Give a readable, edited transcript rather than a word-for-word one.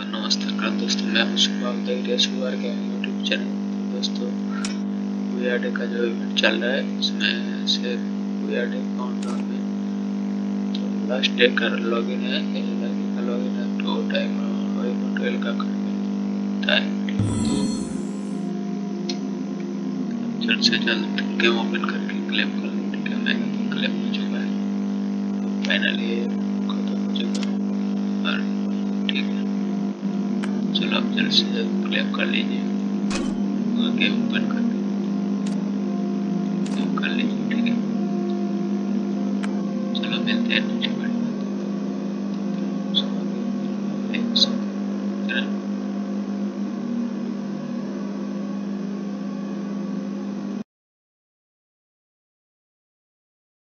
नमस्कार दोस्तों, मैं हूं शुभ, आप देख रहे हैं शुभ गेमिंग यूट्यूब चैनल। दोस्तों, वीआरडे का जो इवेंट चल रहा है उसमें से वीआरडे काउंटडाउन में तो लास्ट डे का लॉगिन है, का लॉगिन है तो टाइम ट्वेल्व का टाइम जल्द से जल्द गेम ओपन करके क्लेम कर लो। ठीक है, मैं क्लेम हो चुका है, फाइनली खत्म हो चुका है। और ठीक है, चलो आप जल्द से जल्द क्लेम कर लीजिए, गेम ओपन करके क्लेम कर लीजिए। ठीक है, चलो मिलते हैं।